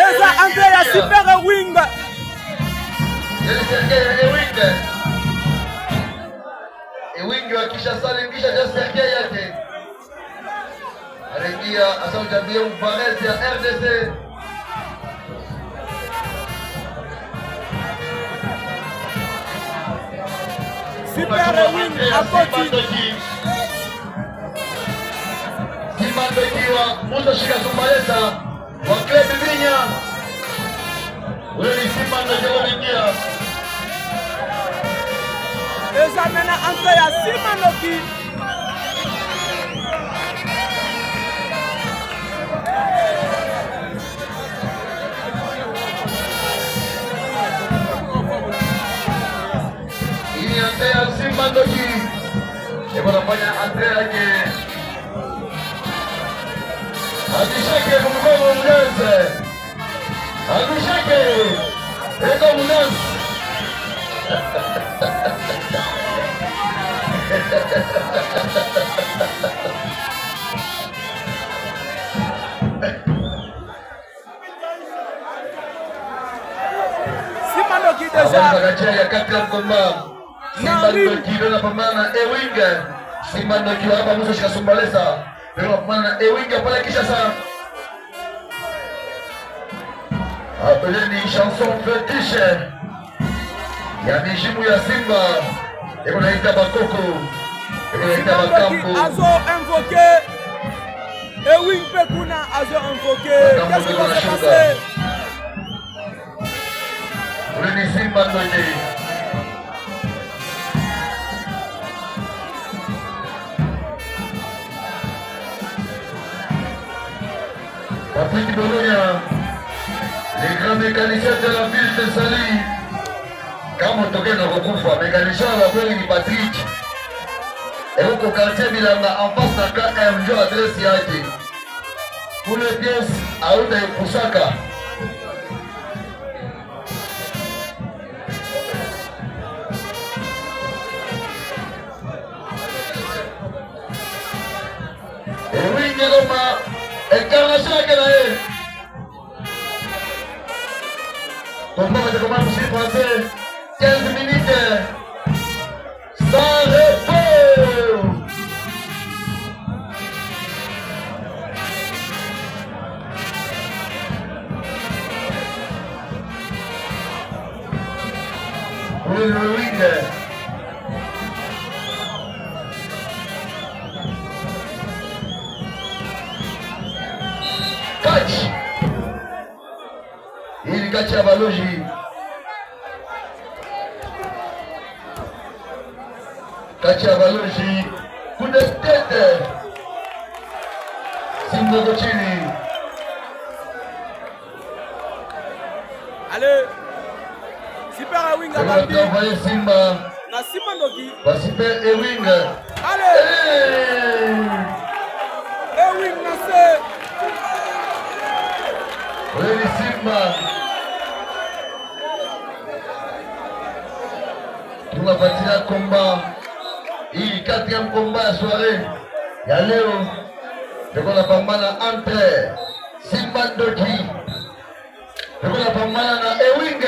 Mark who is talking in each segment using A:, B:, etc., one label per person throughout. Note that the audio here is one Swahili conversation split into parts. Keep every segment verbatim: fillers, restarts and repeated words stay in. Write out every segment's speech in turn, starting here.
A: Eza Andre ya Super Wing.
B: Ewing. Ewing wakisha salingisha just Sergei yake. Anaingia asante bien Varese ya R D C.
A: Super Wing apoti.
B: Simandoki wa Musa Shika Sumbalesa wa Club Vinya. Wewe Simandoki wanaingia.
A: Eza mena Andre ya Simandoki.
B: Ini Andre ya Simandoki. Eko nafanya Andre yake. Abishake kumkomo Munense. Abishake. Eko Munense.
A: Simandoki deja.
B: Abishake ya quatrième combat. Simandoki na pambana Ewing. Simandoki hapa Musa Shika Sumbalesa. Pero pambana Ewing pale kisha sana. Appelez-ni chanson fétiche. Ya mijimu ya Simba. Eko naita bakoko. Eko naita bakambo.
A: Azo invoqué. Ewing Pekuna Azo invoqué. Qu'est-ce qui va se passer?
B: Appelez-ni Simba Ndoye. Patrick Bologna, les grands mécaniciens de la ville de Sali. Kama toke na kukufa, mécanicien la kweli ni Patrick. Et au quartier Milanga, en face na K M, ndio adresse yake. Pour les pièces, auta Kusaka. Et oui, Néroma, incarnation à Ganaé. Combat de combat musique français, quinze minutes, sans repos. Oui, le wing. Catch. Il catch à Balogi. Catch à Balogi. Coup de tête. Simba Gochini.
A: Allez. Super Wing
B: On va
A: Abambi.
B: travailler Simba.
A: Na Simandoki.
B: Va Super Ewing.
A: Allez. Ewing na se.
B: Ready Simba. Tunapatia combat. Hii quatrième combat ya soirée ya leo. Tuko na pambana entre Simba Ndoki. Tuko na pambana na Ewing.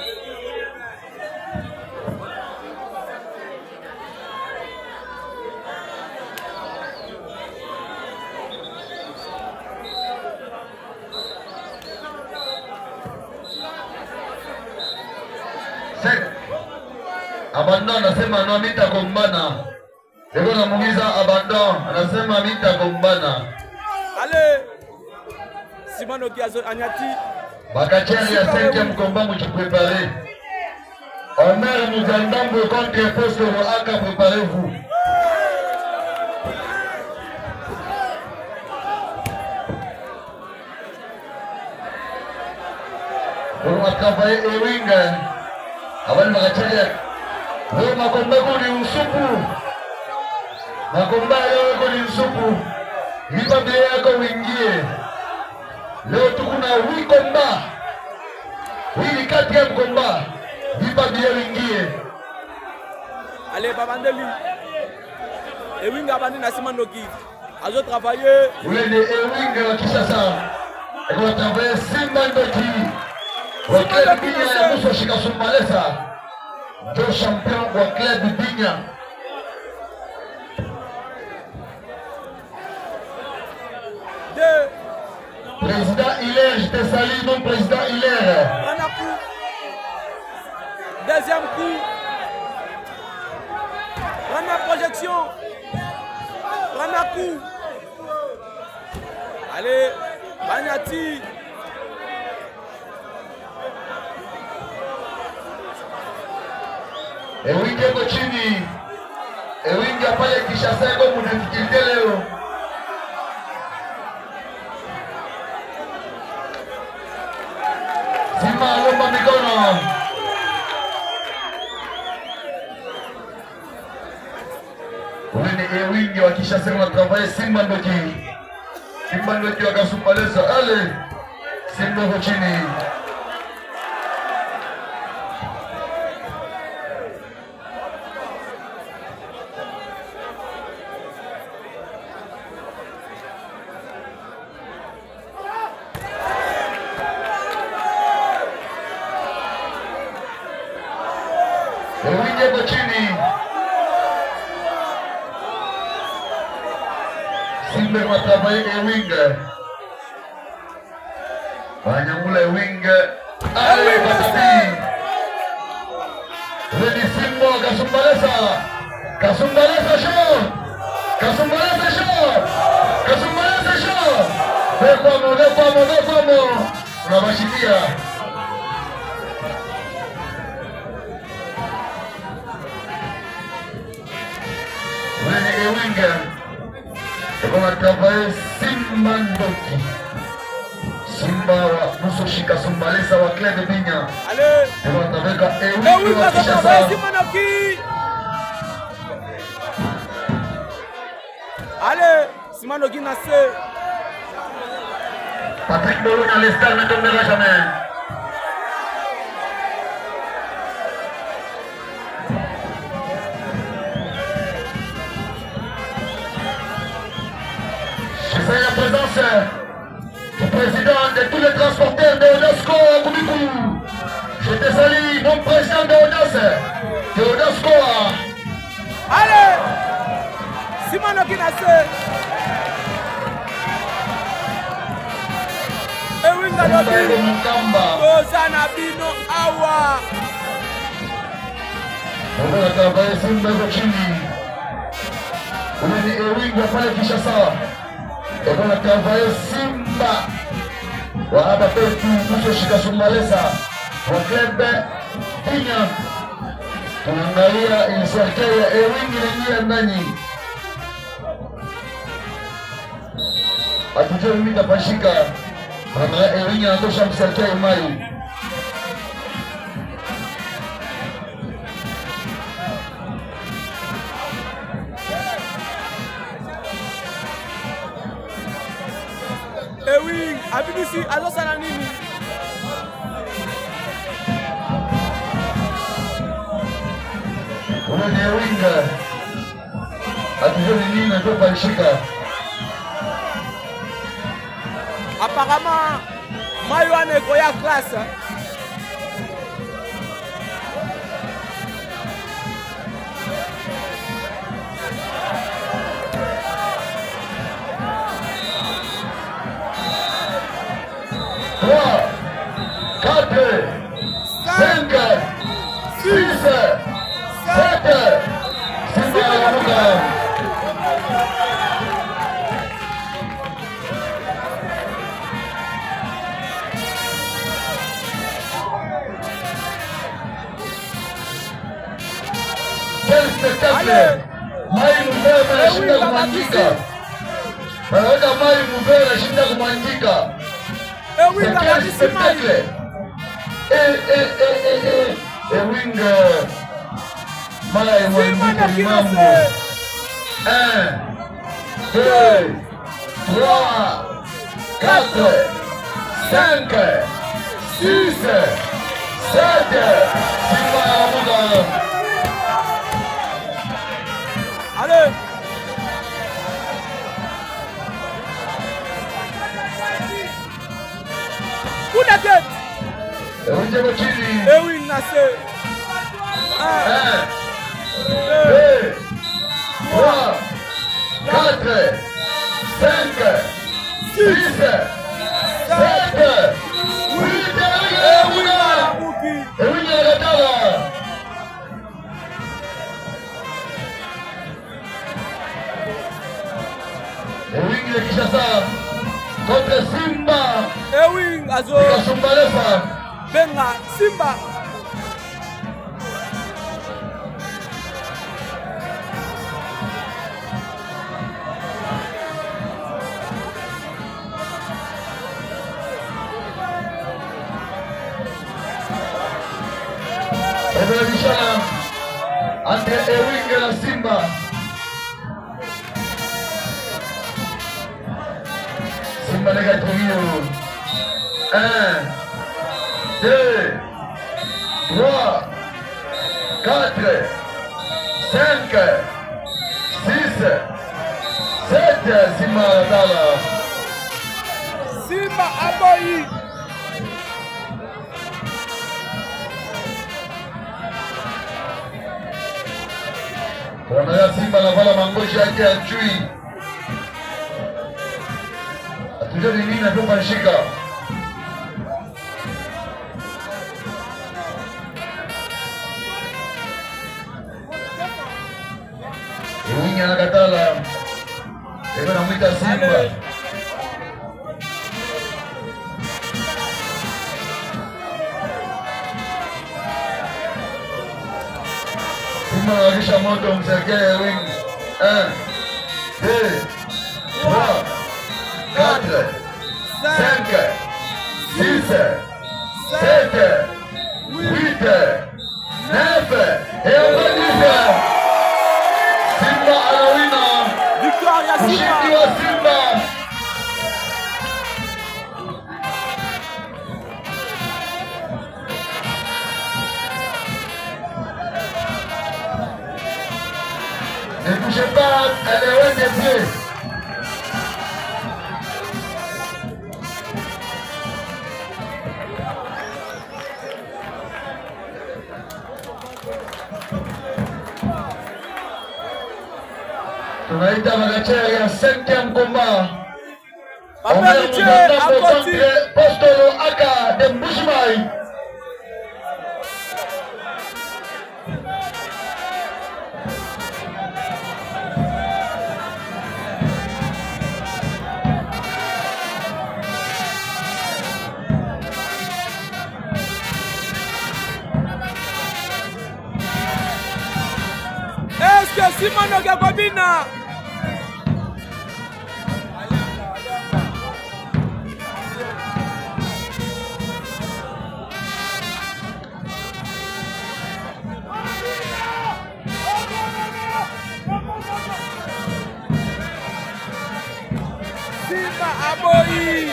B: Abandon anasema no mita kombana. Eko namuuliza Abandon anasema mita kombana.
A: Allez. Simandoki Azo Anyati.
B: Bakachari ya cinquième combat mujipréparez. Omer Muzandambo contre Posto Roaka, préparez-vous. On va travailler Ewing. Avant Bakachari. Wewe makomba kuni usupu. Makomba yako ni usupu. Lipa bia yako uingie. Leo tuko na huit komba. Hii ni quatrième combat. Lipa bia uingie.
A: Allez Babandeli. Ewing Abandi na Simandoki. Azo travailler.
B: Ule ni Ewing wa Kinshasa. Et on va travailler Simba Ndoki. Au club Bigna ya Mousso Shikasumbalesa. Deux champions au club Bigna. Président Hilaire, je te salue, mon président Hilaire.
A: Un coup. Deuxième coup. Première projection. Premier coup. Allez, Bagnati.
B: Ewingi yako chini. Ewingi pale Kishasa yako muna difficulté leo. Simba lomba mikono. Wene Ewingi wa Kishasa na travailler Simba Ndoki. Simba Ndoki wakasumbalesa. Allez. Simba yako chini. Ewingi yako chini. Simba va travailler Ewingi. Banyangula Ewingi. Allez, Batati. Redi Simba Kasumbalesa. Kasumbalesa show. Kasumbalesa show. Kasumbalesa show. Vamos, vamos, vamos. Unabashikia. Wene Ewingi. On va travailler Simba Ndoki. Simba wa Mousso Shikasumbalesa wa club de Bigna.
A: Allez.
B: On va travailler Ewingi wa Kishasa.
A: Allez, Simba Ndoki Nassé.
B: Patrick Bolo dans les stars ne tombera jamais. Je fais la présence du président de tous les transporteurs de Odasco à Koumikou. Je te salue, mon président de Odas, de Odasco.
A: Allez, Simba Ndoki Nassé. Ewingi Ndoki Ozana Bino Awa.
B: On va travailler Simba Ndoki. On est Ewingi pale Kishasa. Et on a travaillé Simba. Wahaba petu Mousso Shikasumbalesa. Wa club Bigna. Tunaangalia inserkei ya Ewingi na ndani. Atujue mimi tapashika. Mama Ewingi anatosha mserkei mai.
A: Ewingi, abibisi azosana nini?
B: Wene Ewingi. Atujue nini natopashika.
A: Apparemment, Maïwane est Goya classe.
B: trois, quatre, cinq, six, sept, Simba Yamuka. Quel spectacle! Mai Muvera anashinda kumwandika. Wanaweka Mai Muvera anashinda kumwandika.
A: Ewingi
B: Quel
A: anabisi
B: spectacle!
A: Mai.
B: Eh, eh, eh, eh, eh. Ewingi. Mai
A: Simba
B: mwandika
A: Ndoki
B: mambo.
A: Nassé.
B: un, deux, trois, quatre, cinq, six, sept, Simba Yamuka.
A: Allez. Coup de tête.
B: Ewing de chini.
A: Ewing Nassé. un,
B: deux, trois, quatre, cinq, six, sept, huit,
A: Ewing Ngalamouki.
B: Ewing Nagatala. Ewing de Kinshasa contre Simba.
A: Ewing Azo.
B: Kasumbalesa.
A: Benga Simba.
B: Evolution entre Ewing et la Simba. Simba les gars un, deux, trois, quatre, cinq, six, sept. Simba Dala.
A: Simba Aboyi.
B: Wanaya Simba na vala mangoji yake ya chui. Atujua ni nini natoka nshika. Ewing anakatala. Eko namwita Simba. Simba anakisha moto msekee Ewing. un, deux, trois, quatre, cinq, six, sept, huit, neuf et on dix. Simba anawina.
A: Victoire ya
B: Ushindi
A: Simba.
B: wa Simba. Ne bougez pas, elle est loin des pieds. Tunaita Magachera ya cinquième combat. Omer Mugatambo contre Postolo Aka de Mbushimai.
A: Est-ce que Simon Gabobina? Simba Aboyi.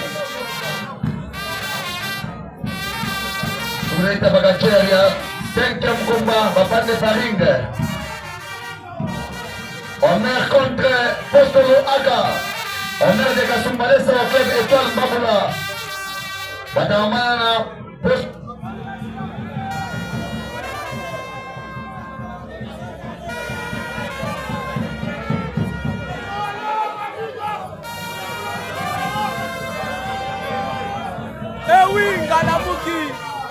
B: Tunaita Magachera ya cinquième combat Bapande Paringa. Omer contre Postolo Aka. Omer de Kasumbalesa wa club Etoile Mbabula. Wataamana na Post
A: Ewing Ngalamouki.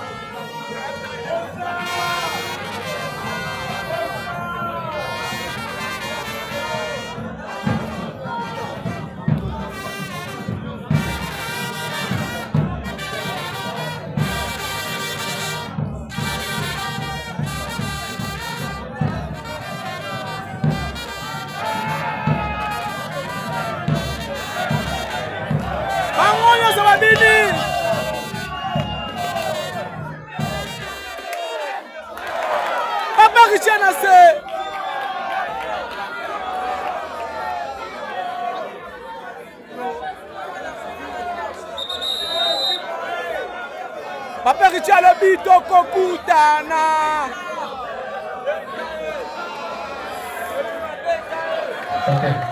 A: Bangonyo Sabadini. Papa Richard Nassé. Papa Richard le bito kokutana.
B: Okay.